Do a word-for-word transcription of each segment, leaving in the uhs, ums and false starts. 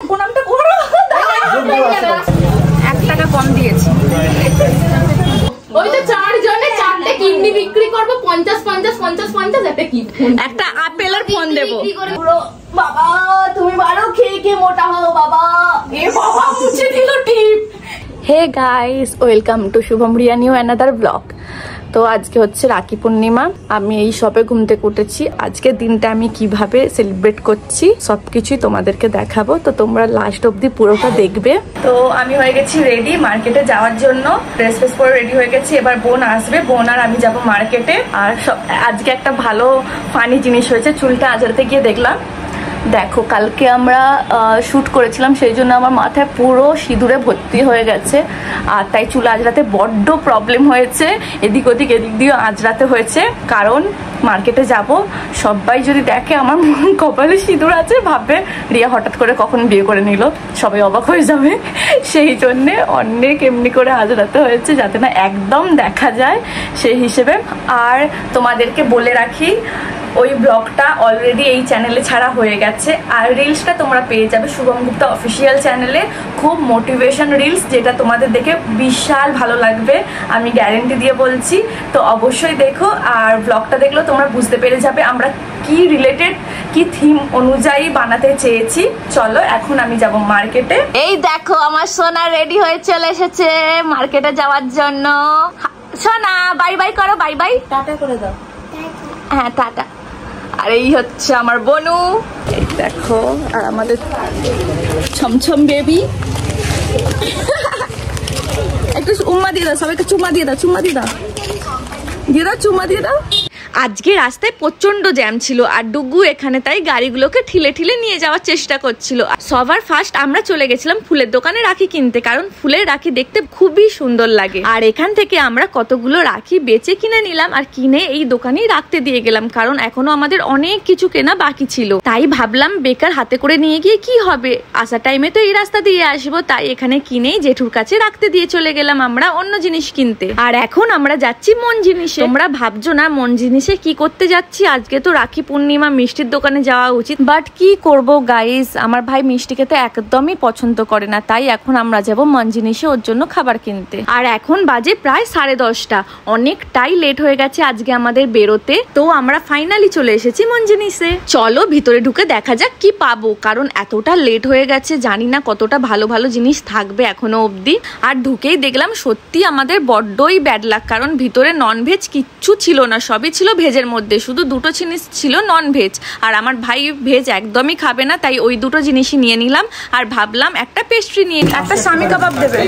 প্রণামটা করো। এক টাকা কম দিয়েছি। ওই তো চার জনে চারটে কিডনি বিক্রি করবো, পঞ্চাশ পঞ্চাশ পঞ্চাশ পঞ্চাশ একটা কি একটা আপেলের ফোন দেবো। বাবা তুমি বারো খেয়ে খেয়ে মোটা হও বাবা। এ বাবা মুছে দিল টিপ। Hey guys, welcome to Shubham Riya new another blog. তো আজকে হচ্ছে রাখি পূর্ণিমা। আমি এই সবে ঘুম থেকে উঠেছি। আজকের দিনটা আমি কিভাবে সেলিব্রেট করছি সবকিছুই তোমাদেরকে দেখাবো, তো তোমরা লাস্ট অব্দি পুরোটা দেখবে। তো আমি হয়ে গেছি রেডি মার্কেটে যাওয়ার জন্য, ড্রেস ফ্রেস পরে রেডি হয়ে গেছি। এবার বোন আসবে, বোন আর আমি যাব মার্কেটে। আর সব আজকে একটা ভালো ফানি জিনিস হয়েছে, চুলটা আজরাতে গিয়ে দেখলাম। দেখো, কালকে আমরা শ্যুট করেছিলাম, সেই জন্য আমার মাথায় পুরো সিঁদুরে ভর্তি হয়ে গেছে। আর তাই চুল আজরাতে বড্ড প্রবলেম হয়েছে, এদিক ওদিক এদিক দিয়েও আজরাতে হয়েছে। কারণ মার্কেটে যাব, সবাই যদি দেখে আমার কপালে সিঁদুর আছে ভাববে রিয়া হঠাৎ করে কখন বিয়ে করে নিল, সবাই অবাক হয়ে যাবে। সেই জন্যে অনেক এমনি করে আজরাতে হয়েছে, যাতে না একদম দেখা যায় সেই হিসেবে। আর তোমাদেরকে বলে রাখি, ওই ব্লগটা অলরেডি এই চ্যানেলে ছাড়া হয়ে গেছে। আর রিলসটা তোমরা পেয়ে যাবে শুভম গুপ্তা অফিসিয়াল চ্যানেলে। খুব মোটিভেশন রিলস, যেটা তোমাদের দেখে বিশাল ভালো লাগবে, আমি গ্যারেন্টি দিয়ে বলছি। তো অবশ্যই দেখো, আর ব্লগটা দেখলেও তোমরা বুঝতে পেরে যাবে আমরা কি রিলেটেড, কি থিম অনুযায়ী বানাতে চেয়েছি। চলো এখন আমি যাব মার্কেটে। এই দেখো আমার সোনা রেডি হয়ে চলে এসেছে মার্কেটে যাওয়ার জন্য। সোনা বাই বাই করো, বাই বাই, টাটা করে দাও। হ্যাঁ টাটা। আর এই হচ্ছে আমার বনু, এই দেখো। আর আমাদের ছমছম বেবি। একটু উম্মা দিয়ে দাও, সবাইকে চুম্মা দিয়ে দাও, চুম্মা দিয়ে দাও, দিয়ে দাও, চুম্মা দিয়ে দাও। আজকে রাস্তায় প্রচন্ড জ্যাম ছিল, আর ডুগু এখানে তাই গাড়িগুলোকে ঠিলে ঠিলে নিয়ে যাওয়ার চেষ্টা করছিল। সবার ফার্স্ট আমরা চলে গেছিলাম ফুলের দোকানে রাখি কিনতে, কারণ ফুলের রাখি দেখতে খুবই সুন্দর লাগে। আর এখান থেকে আমরা কতগুলো রাখি বেচে কিনে নিলাম, আর কিনে এই দোকানেই রাখতে দিয়ে গেলাম, কারণ এখনো আমাদের অনেক কিছু কেনা বাকি ছিল। তাই ভাবলাম বেকার হাতে করে নিয়ে গিয়ে কি হবে, আসার টাইমে তো এই রাস্তা দিয়ে আসবো, তাই এখানে কিনেই জেঠুর কাছে রাখতে দিয়ে চলে গেলাম আমরা অন্য জিনিস কিনতে। আর এখন আমরা যাচ্ছি মন জিনিসে। তোমরা ভাবছো না মন জিনিস কি করতে যাচ্ছি, আজকে তো রাখি পূর্ণিমা, মিষ্টির দোকানে যাওয়া উচিত, বাট কি করব গাইস, আমার ভাই মিষ্টি খেতে একদমই পছন্দ করে না, তাই এখন আমরা যাব মন জিনিসে ওর জন্য খাবার কিনতে। আর এখন বাজে প্রায় সাড়ে দশটা, অনেকটাই লেট হয়ে গেছে আজকে আমাদের বেরোতে। তো আমরা ফাইনালি চলে এসেছি মন জিনিসে। চলো ভিতরে ঢুকে দেখা যাক কি পাবো, কারণ এতটা লেট হয়ে গেছে, জানি না কতটা ভালো ভালো জিনিস থাকবে এখনো অবধি। আর ঢুকেই দেখলাম সত্যি আমাদের বড্ডই ব্যাড লাক, কারণ ভিতরে ননভেজ কিচ্ছু ছিল না, সবই ছিল ভেজের মধ্যে। শুধু দুটো জিনিস ছিল নন ভেজ, আর আমার ভাই ভেজ একদমই খাবে না, তাই ওই দুটো জিনিসই নিয়ে নিলাম। আর ভাবলাম একটা পেস্ট্রি নিয়ে, একটা স্বামী কাবাব দেবে,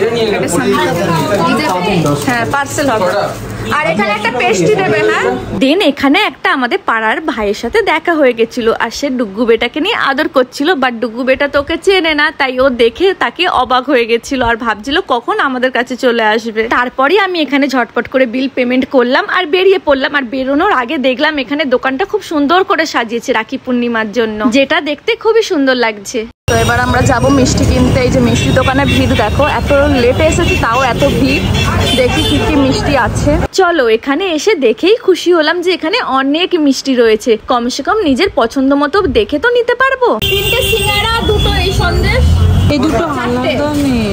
হ্যাঁ পার্সেল হবে, আর এখানে একটা পেস্ট্রি দেবে। হ্যাঁ দেন এখানে একটা আমাদের পাড়ার ভাইয়ের সাথে দেখা হয়ে গেছিল, আর সে ডুগু বেটাকে নিয়ে আদর করছিল, বাট ডুগু বেটা তোকে চেনে না, তাই ও দেখে তাকে অবাক হয়ে গেছিল, আর ভাবছিল কখন আমাদের কাছে চলে আসবে। তারপরে আমি এখানে ঝটপট করে বিল পেমেন্ট করলাম আর বেরিয়ে পড়লাম। আর বেরোনোর আগে দেখলাম এখানে দোকানটা খুব সুন্দর করে সাজিয়েছে রাখি পূর্ণিমার জন্য, যেটা দেখতে খুবই সুন্দর লাগছে। তো এবার আমরা যাব মিষ্টি কিনতে। এই যে মিষ্টি দোকানে ভিড় দেখো, এত লেটে এসেছি তাও এত ভিড়। দেখি কি কি মিষ্টি আছে। চলো এখানে এসে দেখেই খুশি হলাম যে এখানে অনেক মিষ্টি রয়েছে, কমসে কম নিজের পছন্দ মতো দেখে তো নিতে পারবো। তিনটে সিঙ্গারা, দুটো এই সন্দেশ, এই দুটো আলাদা নেই,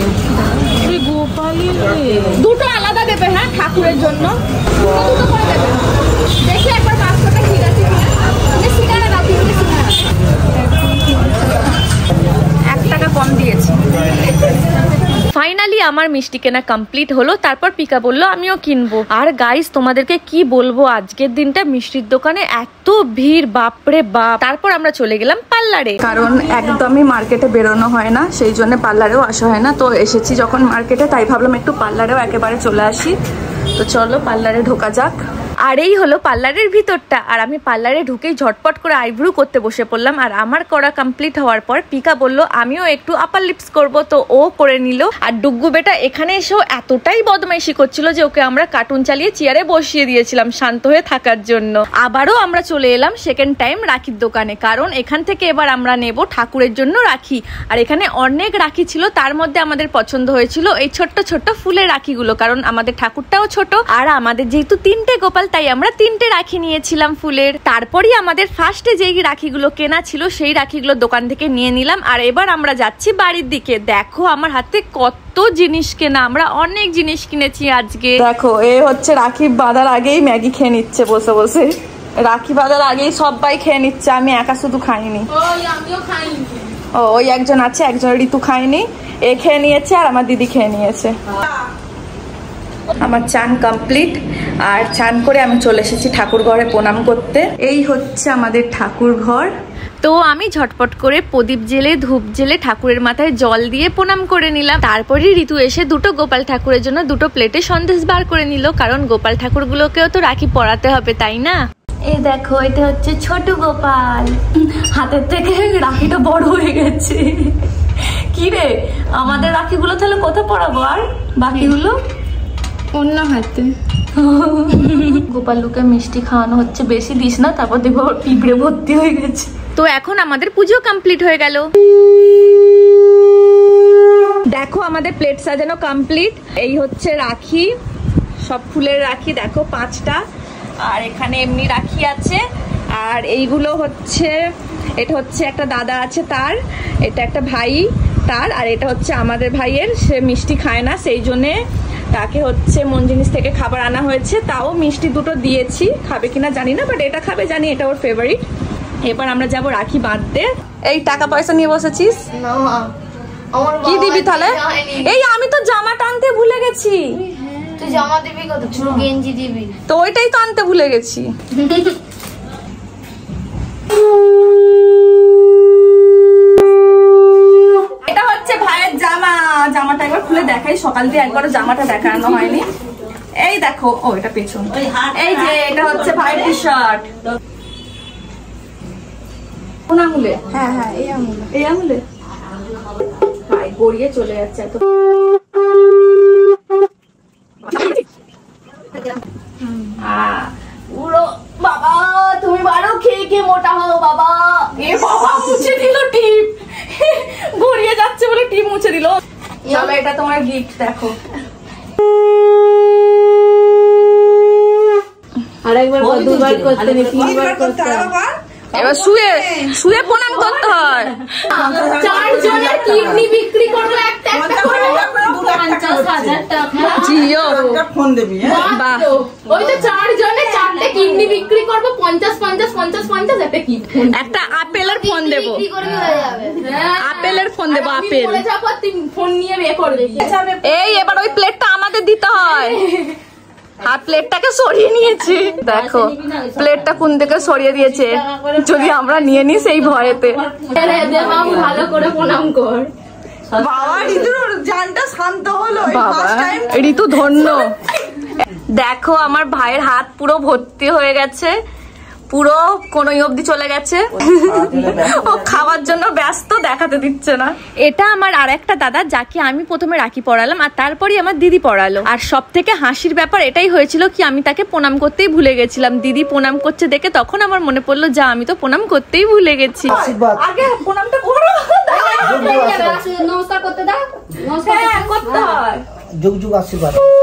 দুটো আলাদা দেবে। হ্যাঁ ঠাকুরের জন্য দুটো দুটো করে দেবে। দেখি একবার বাক্সটা ঠিক আছে কিনা। সিঙ্গারা দাও, তিনটে সিঙ্গারা। এক টাকা কম দিয়েছি। ফাইনালি আমার মিষ্টি কেনা কমপ্লিট হলো। তারপর পিকা বললো আমিও কিনবো। আর গাইস তোমাদেরকে কি বলবো, আজকের দিনটা মিষ্টির দোকানে এত ভিড়, বাপরে বাপ। তারপর আমরা চলে গেলাম পার্লারে, কারণ একদমই মার্কেটে বেরোনো হয় না, সেই জন্য পার্লারেও আসা হয় না। তো এসেছি যখন মার্কেটে, তাই ভাবলাম একটু পার্লারেও একেবারে চলে আসি। তো চলো পার্লারে ঢোকা যাক। আর এই হলো পার্লারের ভিতরটা। আর আমি পার্লারে ঢুকেই ঝটপট করে আইব্রু করতে বসে পড়লাম। আর আমার করা কমপ্লিট হওয়ার পর পিকা বলল আমিও একটু আপার লিপস করব, তো ও করে নিল। আর ডুগ্গু বেটা এখানে এসেও এতটাই বদমাইশি করছিল যে ওকে আমরা কার্টুন চালিয়ে চেয়ারে বসিয়ে দিয়েছিলাম শান্ত হয়ে থাকার জন্য। আবারও আমরা চলে এলাম সেকেন্ড টাইম রাখির দোকানে, কারণ এখান থেকে এবার আমরা নেব ঠাকুরের জন্য রাখি। আর এখানে অনেক রাখি ছিল, তার মধ্যে আমাদের পছন্দ হয়েছিল এই ছোট্ট ছোট্ট ফুলের রাখিগুলো, কারণ আমাদের ঠাকুরটাও ছোট, আর আমাদের যেহেতু তিনটে গোপাল তাই আমরা তিনটে রাখি নিয়েছিলাম ফুলের। তারপরই আমাদের ফার্স্টে যেই রাখিগুলো কেনা ছিল সেই রাখিগুলো দোকান থেকে নিয়ে নিলাম। আর এবার আমরা যাচ্ছি বাড়ির দিকে। দেখো আমার হাতে কত জিনিস কেনা, আমরা অনেক জিনিস কিনেছি আজকে। দেখো এ হচ্ছে রাখি বাঁধার আগেই ম্যাগি খেয়ে নিচ্ছে বসে বসে। রাখি বাঁধার আগেই সবাই খেয়ে নিচ্ছে, আমি একা শুধু খাইনি। ও ওই একজন আছে, একজন ঋতু খায়নি, এ খেয়ে নিয়েছে আর আমার দিদি খেয়ে নিয়েছে। আমার চান কমপ্লিট, আর চান করে আমি চলে এসেছি ঠাকুর ঘরে প্রণাম করতে। এই হচ্ছে আমাদের ঠাকুর ঘর। তো আমি ঝটপট করে প্রদীপ জেলে ধূপ জেলে ঠাকুরের মাথায় জল দিয়ে প্রণাম করে নিলাম। তারপরে ঋতু এসে দুটো গোপাল ঠাকুরের জন্য দুটো প্লেটে সন্দেশ বার করে নিল, কারণ গোপাল ঠাকুরগুলোকেও তো রাখি পরাতে হবে, তাই না? এই দেখো এটা হচ্ছে ছোট গোপাল, হাতের থেকে রাখিটা বড় হয়ে গেছে। কি রে আমাদের রাখিগুলো তাহলে কোথায় পরাবো আর বাকিগুলো? অন্য হাতে। গোপালুকে মিষ্টি খাওয়ানো হচ্ছে, বেশি দিস না, তারপর দেখবো পিঁপড়ে ভর্তি হয়ে গেছে। তো এখন আমাদের পুজো কমপ্লিট হয়ে গেল। দেখো আমাদের প্লেট সাজানো কমপ্লিট। এই হচ্ছে রাখি, সব ফুলের রাখি দেখো পাঁচটা, আর এখানে এমনি রাখি আছে। আর এইগুলো হচ্ছে, এটা হচ্ছে একটা দাদা আছে তার, এটা একটা ভাই তার, আর এটা হচ্ছে আমাদের ভাইয়ের, সে মিষ্টি খায় না সেই জন্যে তাকে হচ্ছে মন জিনিস থেকে খাবার আনা হয়েছে। তাও মিষ্টি দুটো দিয়েছি, খাবে কিনা জানি না, বাট এটা খাবে জানি, এটা ওর ফেভারিট। এবার আমরা যাব রাখি বাঁধতে। এই টাকা পয়সা নিয়ে বসেছিস, কি দিবি তাহলে? এই আমি তো জামা টানতে ভুলে গেছি। তুই জামা দিবি কত? গেঞ্জি দিবি তো ওইটাই তো আনতে ভুলে গেছি। এটা হচ্ছে ভাইয়ের জামা, জামাটা একবার খুলে দেখাই, সকাল দিয়ে একবারও জামাটা দেখানো হয়নি। এই দেখো, ও এটা পেছন, এই যে এটা হচ্ছে ভাইয়ের টি শার্ট। কোন আঙুলে? হ্যাঁ হ্যাঁ এই আঙুলে, এই আঙুলে ভাই গড়িয়ে চলে যাচ্ছে এত। পুরো বাবা তুমি বারো খেয়ে খেয়ে মোটা হও বাবা। এ বাবা মুছে দিল টিপ, গড়িয়ে যাচ্ছে বলে টিপ মুছে দিল। চলো এটা তোমার গিফট, দেখো। আরেকবার দুবার করতে নেই, তিনবার করতে হবে। এবার শুয়ে শুয়ে প্রণাম করতে হয়। চার জনের কিডনি বিক্রি করলে একটা একটা করে পঞ্চাশ হাজার টাকা। জিও ফোন দিবি। বাহ, ওই তো চার জনে চারটে কিডনি বিক্রি করবো, পঞ্চাশ পঞ্চাশ পঞ্চাশ পঞ্চাশ একটা কি একটা আপেলের ফোন দেবো, বিক্রি করে হয়ে যাবে। আপেলের ফোন দেবো, আপেল। বলে যাবো তুই ফোন নিয়ে বের করবি। এই এবার ওই প্লেটটা আমাদের দিতে হয়। আর প্লেটটাকে সরিয়ে নিয়েছি, দেখো প্লেটটা কোন দিকে সরিয়ে দিয়েছে, যদি আমরা নিয়ে নিই সেই ভয়েতে। ভালো করে প্রণাম কর। বাবা ঋতুর জানটা শান্ত হলো। বাবা ঋতু ধন্য। দেখো আমার ভাইয়ের হাত পুরো ভর্তি হয়ে গেছে, পুরো কোনোই অবধি চলে গেছে। ও খাওয়ার জন্য ব্যস্ত, দেখাতে দিচ্ছে না। এটা আমার আর একটা দাদা, যাকে আমি প্রথমে রাখি পরালাম আর তারপরে আমার দিদি পরালো। আর সব থেকে হাসির ব্যাপার এটাই হয়েছিল কি, আমি তাকে প্রণাম করতেই ভুলে গেছিলাম। দিদি প্রণাম করছে দেখে তখন আমার মনে পড়লো যা আমি তো প্রণাম করতেই ভুলে গেছি। আগে প্রণামটা করো, নমস্কার করতে দাও। হ্যাঁ করতে হয়। যুগ যুগ আশীর্বাদ।